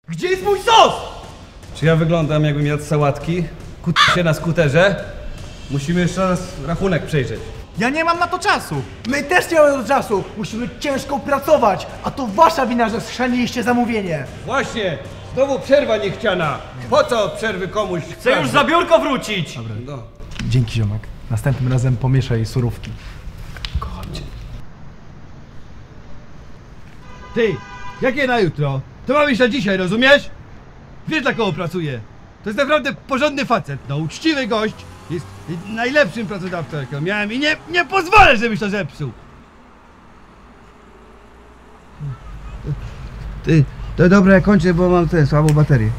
Gdzie jest mój sos? Czy ja wyglądam, jakbym jadł sałatki? Kut się na skuterze? Musimy jeszcze raz rachunek przejrzeć. Ja nie mam na to czasu. My też nie mamy do czasu. Musimy ciężko pracować, a to wasza wina, że schrzaniliście zamówienie. Właśnie! Znowu przerwa niechciana! Po co od przerwy komuś? Chcę już za biurko wrócić. Dobra. No. Dzięki, ziomek. Następnym razem pomieszaj surówki. Kocham cię. Ty, jakie na jutro? To ma być na dzisiaj, rozumiesz? Wiesz, dla kogo pracuję. To jest naprawdę porządny facet, no uczciwy gość. Jest najlepszym pracodawcą, jakiego miałem i nie pozwolę, żebyś to zepsuł. Ty, to dobra, ja kończę, bo mam tę słabą baterię.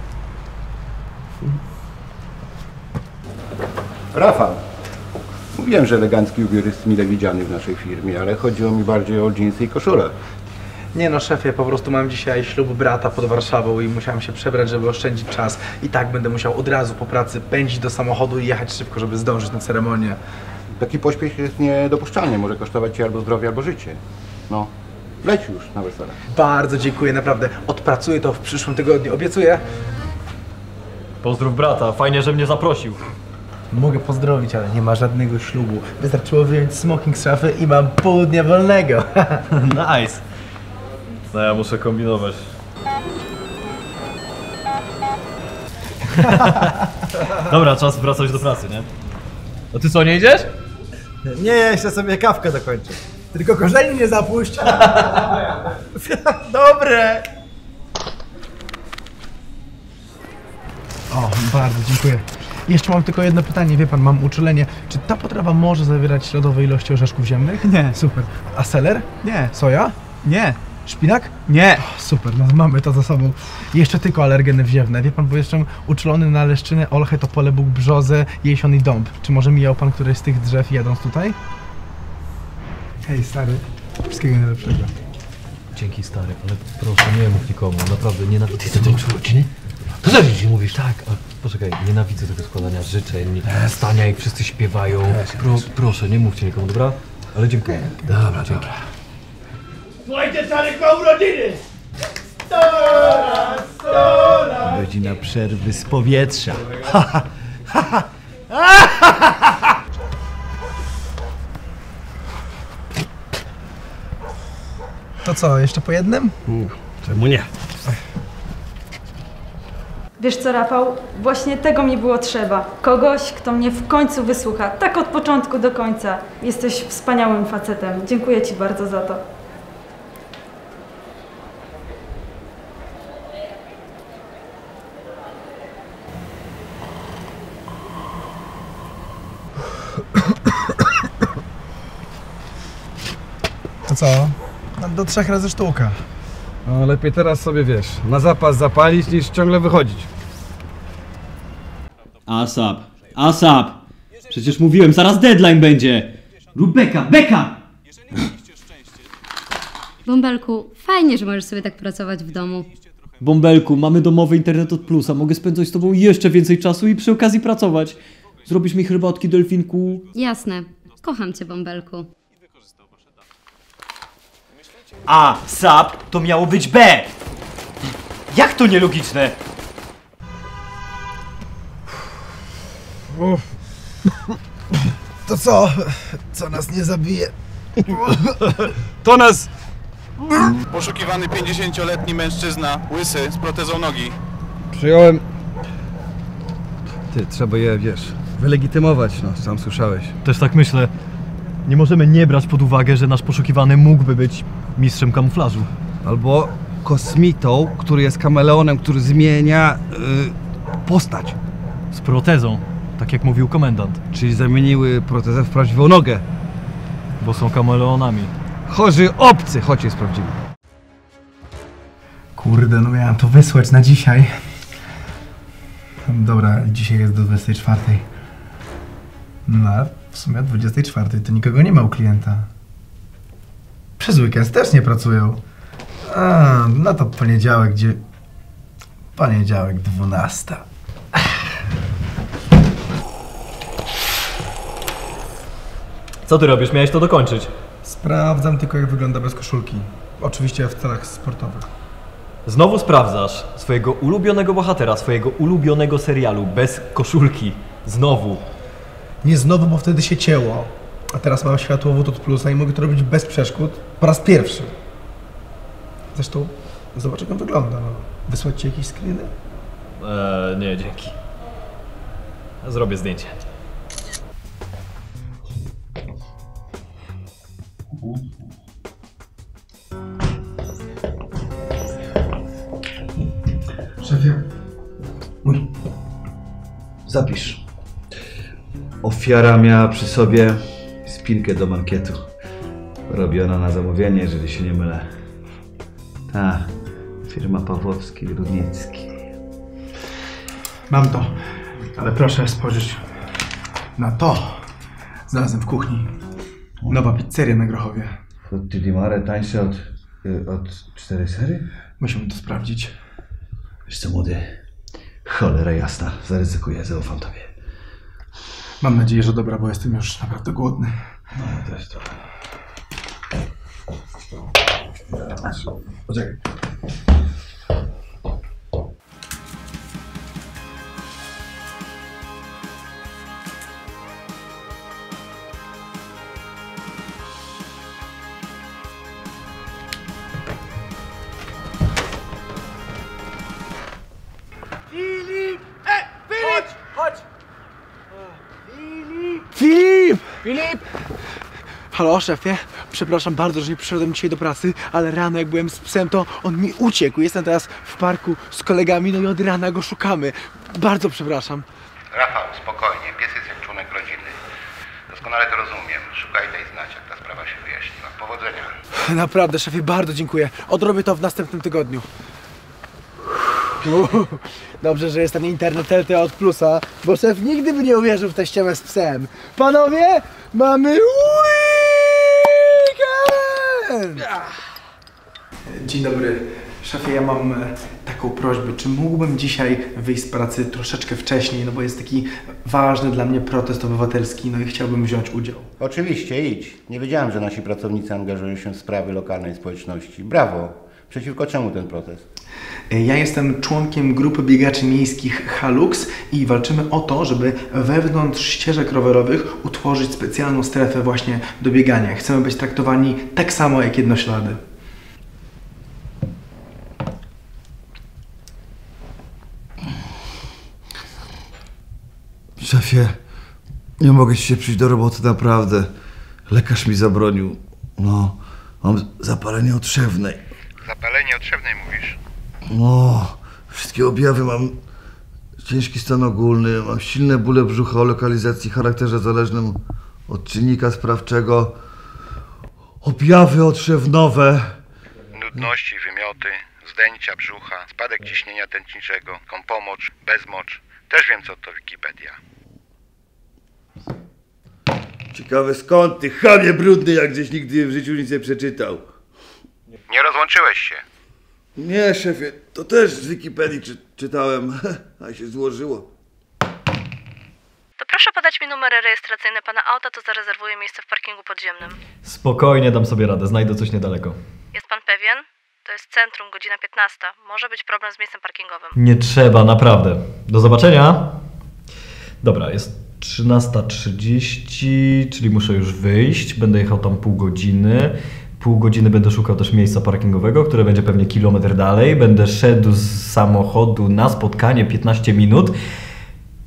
Rafał, mówiłem, że elegancki ubiór jest mile widziany w naszej firmie, ale chodziło mi bardziej o dżinsy i koszulę. Nie no szefie, po prostu mam dzisiaj ślub brata pod Warszawą i musiałem się przebrać, żeby oszczędzić czas. I tak będę musiał od razu po pracy pędzić do samochodu i jechać szybko, żeby zdążyć na ceremonię. Taki pośpiech jest niedopuszczalny, może kosztować ci albo zdrowie, albo życie. No, leć już na wesele. Bardzo dziękuję, naprawdę. Odpracuję to w przyszłym tygodniu, obiecuję. Pozdrów brata, fajnie, że mnie zaprosił. Mogę pozdrowić, ale nie ma żadnego ślubu. Wystarczyło wyjąć smoking z szafy i mam pół dnia wolnego. Nice. No ja muszę kombinować. Dobra, czas wracać do pracy, nie? A ty co, nie idziesz? Nie, jeszcze sobie kawkę dokończę. Tylko korzeni nie zapuść. Dobre. O, bardzo dziękuję. Jeszcze mam tylko jedno pytanie, wie pan, mam uczulenie. Czy ta potrawa może zawierać śladowe ilości orzeszków ziemnych? Nie. Super. A seler? Nie. Soja? Nie. Szpinak? Nie. O, super, no mamy to za sobą. Jeszcze tylko alergeny wziewne. Wie pan, bo jestem uczulony na leszczynę, olchę, topole, bóg, brzozę, jesion i dąb. Czy może mijał pan któreś z tych drzew jadąc tutaj? Hej, stary. Wszystkiego najlepszego. Dzięki stary, ale proszę nie mów nikomu, naprawdę nienawidzę tego urodziny? To co ci mówisz? Tak, ale poczekaj, nienawidzę tego składania życzeń, stania jak wszyscy śpiewają. Proszę, nie mówcie nikomu, dobra? Ale dziękuję. Dobra, dzięki. Słuchajcie, Czarek ma urodziny! Godzina przerwy z powietrza. To co, jeszcze po jednym? Czemu nie? Wiesz co, Rafał? Właśnie tego mi było trzeba. Kogoś, kto mnie w końcu wysłucha. Tak od początku do końca. Jesteś wspaniałym facetem. Dziękuję ci bardzo za to. To co? No, do 3 razy sztuka. No lepiej teraz sobie, wiesz, na zapas zapalić niż ciągle wychodzić. ASAP, ASAP! Przecież mówiłem, zaraz deadline będzie! Rób beka! Bąbelku, fajnie, że możesz sobie tak pracować w domu. Bąbelku, mamy domowy internet od Plusa, mogę spędzać z tobą jeszcze więcej czasu i przy okazji pracować. Zrobisz mi herbatki, delfinku? Jasne. Kocham cię, Bąbelku. A, SAP to miało być B! Jak to nielogiczne? To co? Co nas nie zabije? To nas... Poszukiwany 50-letni mężczyzna, łysy, z protezą nogi. Przyjąłem... Ty, trzeba je, wiesz, wylegitymować, no, sam słyszałeś. Też tak myślę. Nie możemy nie brać pod uwagę, że nasz poszukiwany mógłby być mistrzem kamuflażu. Albo kosmitą, który jest kameleonem, który zmienia postać. Z protezą, tak jak mówił komendant. Czyli zamieniły protezę w prawdziwą nogę. Bo są kameleonami. Chorzy obcy, choć jest prawdziwy. Kurde, no miałem to wysłać na dzisiaj. Dobra, dzisiaj jest do 24. No, w sumie o 24 to nikogo nie ma u klienta. Przez weekend też nie pracują. A, no to poniedziałek, gdzie... Poniedziałek 12. Co ty robisz? Miałeś to dokończyć. Sprawdzam tylko, jak wygląda bez koszulki. Oczywiście w celach sportowych. Znowu sprawdzasz swojego ulubionego bohatera, swojego ulubionego serialu bez koszulki. Znowu. Nie znowu, bo wtedy się cięło. A teraz mam światłowód od Plusa i mogę to robić bez przeszkód po raz pierwszy. Zresztą zobacz, jak on wygląda. No. Wysłać ci jakieś screeny? Nie, dzięki. Zrobię zdjęcie. Szefie, mój. Zapisz. Ofiara miała przy sobie spinkę do mankietu. Robiona na zamówienie, jeżeli się nie mylę. Ta, firma Pawłowski-Rudnicki. Mam to, ale proszę spojrzeć na to. Znalazłem w kuchni. Nowa pizzeria na Grochowie. Frutti di mare tańsze od 4 sery? Musimy to sprawdzić. Wiesz co, młody? Cholera jasna, zaryzykuję, zaufam tobie. Mam nadzieję, że dobra, bo jestem już naprawdę głodny. No, też to. Poczekaj. Filip! Halo, szefie? Przepraszam bardzo, że nie przyszedłem dzisiaj do pracy, ale rano jak byłem z psem, to on mi uciekł. Jestem teraz w parku z kolegami, no i od rana go szukamy. Bardzo przepraszam. Rafał, spokojnie, pies jest jak członek rodziny. Doskonale to rozumiem. Szukaj daj znać, jak ta sprawa się wyjaśniła. Powodzenia. Naprawdę, szefie, bardzo dziękuję. Odrobię to w następnym tygodniu. Dobrze, że jest ten internet LTE od Plusa, bo szef nigdy by nie uwierzył w tę ściemę z psem. Panowie, mamy weekend! Dzień dobry. Szefie, ja mam taką prośbę, czy mógłbym dzisiaj wyjść z pracy troszeczkę wcześniej, no bo jest taki ważny dla mnie protest obywatelski, no i chciałbym wziąć udział. Oczywiście, idź. Nie wiedziałem, że nasi pracownicy angażują się w sprawy lokalnej społeczności. Brawo. Przeciwko czemu ten protest? Ja jestem członkiem grupy biegaczy miejskich Halux i walczymy o to, żeby wewnątrz ścieżek rowerowych utworzyć specjalną strefę właśnie do biegania. Chcemy być traktowani tak samo jak jednoślady. Szefie, nie mogę się przyjść do roboty, naprawdę. Lekarz mi zabronił. No, mam zapalenie otrzewnej. Zapalenie otrzewnej mówisz? No, wszystkie objawy mam. Ciężki stan ogólny, mam silne bóle brzucha o lokalizacji charakterze zależnym od czynnika sprawczego. Objawy otrzewnowe. Nudności, wymioty, zdęcia brzucha, spadek ciśnienia tętniczego, kąpomocz, bezmocz. Też wiem, co to Wikipedia. Ciekawe skąd ty, chamie brudny, jak gdzieś nigdy w życiu nic nie przeczytał. Nie rozłączyłeś się. Nie, szefie, to też z Wikipedii czytałem, a się złożyło. To proszę podać mi numery rejestracyjne pana auta, to zarezerwuję miejsce w parkingu podziemnym. Spokojnie, dam sobie radę, znajdę coś niedaleko. Jest pan pewien? To jest centrum, godzina 15. Może być problem z miejscem parkingowym. Nie trzeba, naprawdę. Do zobaczenia. Dobra, jest 13:30, czyli muszę już wyjść. Będę jechał tam pół godziny. Pół godziny będę szukał też miejsca parkingowego, które będzie pewnie kilometr dalej. Będę szedł z samochodu na spotkanie 15 minut.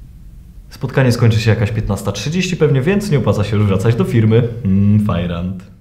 Spotkanie skończy się jakaś 15:30 pewnie, więc nie opłaca się już wracać do firmy. Fajrant.